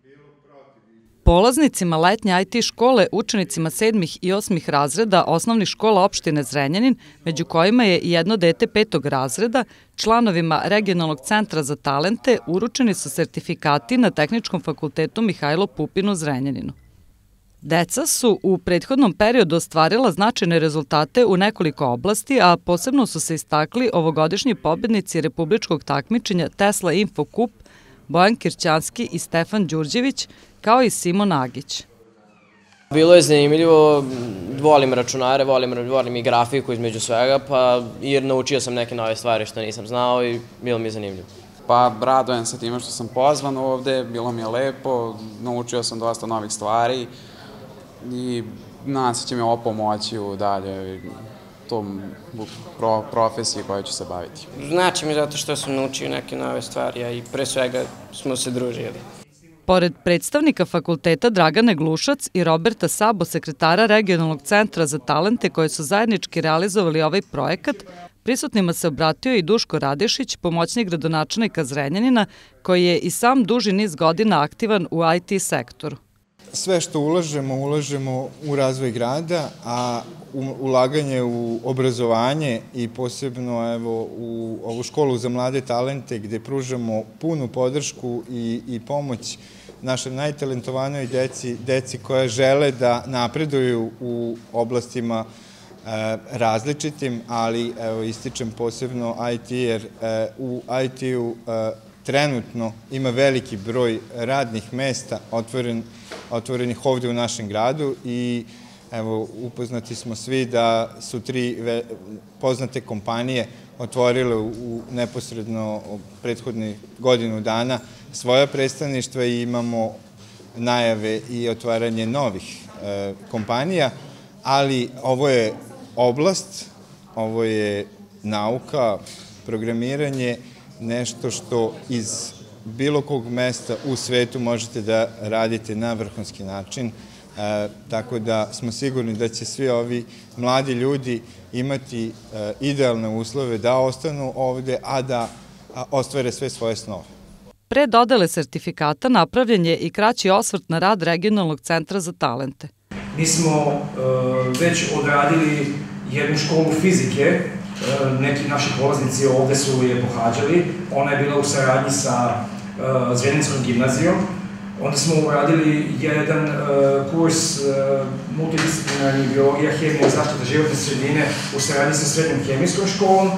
Polaznicima letnje IT škole, učenicima 7. i 8. razreda osnovnih škola opštine Zrenjanin, među kojima je i jedno dete 5. razreda, članovima Regionalnog centra za talente uručeni su sertifikati na Tehničkom fakultetu Mihajlo Pupin u Zrenjaninu. Deca su u prethodnom periodu ostvarila značajne rezultate u nekoliko oblasti, a posebno su se istakli ovogodišnji pobednici republičkog takmičenja Tesla Info Kup, Bojan Kirćanski i Stefan Đurđević, kao i Simon Agić. Bilo je zanimljivo, volim računare, volim i grafiku između svega, pa jer naučio sam neke nove stvari što nisam znao i bilo mi je zanimljivo. Pa radujem se time što sam pozvan ovde, bilo mi je lepo, naučio sam dosta novih stvari i nadam se će mi ovo pomoći u dalje tom profesiji kojoj ću se baviti. Znači mi zato što sam naučio neke nove stvari, a i pre svega smo se družili. Pored predstavnika fakulteta Dragane Glušac i Roberta Sabo, sekretara Regionalnog centra za talente koji su zajednički realizovali ovaj projekat, prisutnima se obratio i Duško Radešić, pomoćnik gradonačelnika Zrenjanina, koji je i sam duži niz godina aktivan u IT sektoru. Sve što ulažemo u razvoj grada, a ulaganje u obrazovanje i posebno u ovu školu za mlade talente gde pružamo punu podršku i pomoć našoj najtalentovanoj deci koja žele da napreduju u oblastima različitim, ali ističem posebno IT jer u IT-u trenutno ima veliki broj radnih mesta otvorenih ovde u našem gradu i upoznati smo svi da su 3 poznate kompanije otvorile u neposredno prethodnih godinu dana svoja predstavništva i imamo najave i otvaranje novih kompanija, ali ovo je oblast, ovo je nauka, programiranje, nešto što iz bilo kog mesta u svetu možete da radite na vrhunski način, tako da smo sigurni da će svi ovi mladi ljudi imati idealne uslove da ostanu ovde, a da ostvare sve svoje snove. Pre dodele sertifikata napravljen je i kraći osvrt na rad Regionalnog centra za talente. Mi smo već odradili jednu školu fizike, neki naši polaznici ovde su je pohađali, ona je bila u saradnji sa Zrenjaninskom gimnazijom. Onda smo uradili jedan kurs multidisciplinarni biologija, hemija i zaštita životne sredine u saradnji sa srednjom hemijskom školom.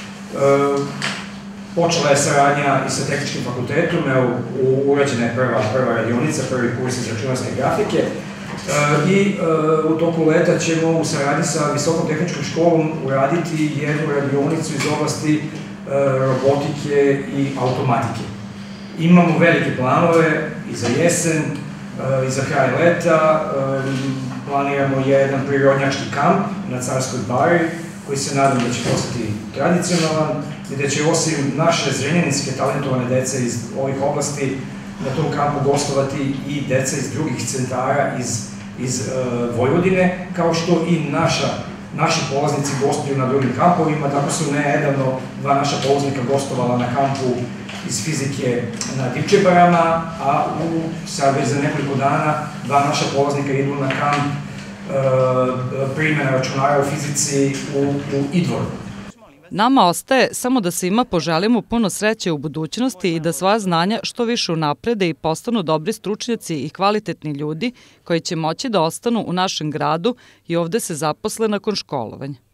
Počela je saradnja i sa Tehničkim fakultetom, urađena je prva radionica, prvi kurs iz računarske grafike. I u toku leta ćemo u saradnji sa Visokom tehničkom školom uraditi jednu radionicu iz oblasti robotike i automatike. Imamo velike planove i za jesen, i za kraj leta. Planiramo jedan prirodnjački kamp na Carskoj Bari, koji se nadam da će postati tradicionalan, gde će osim naše zrenjaninske talentovane dece iz ovih oblasti na tom kampu gostovati i deca iz drugih centara iz Vojvodine, kao što i naši polaznici gostuju na drugim kampovima. Tako su nedavno 2 naša polaznika gostovala na kampu iz fizike na Divčebarama, a sad već za nekoliko dana 2 naša polaznika idu na kamp primjena računara u fizici u Idvoru. Nama ostaje samo da svima poželimo puno sreće u budućnosti i da svoja znanja što više unaprede i postanu dobri stručnjaci i kvalitetni ljudi koji će moći da ostanu u našem gradu i ovde se zaposle nakon školovanja.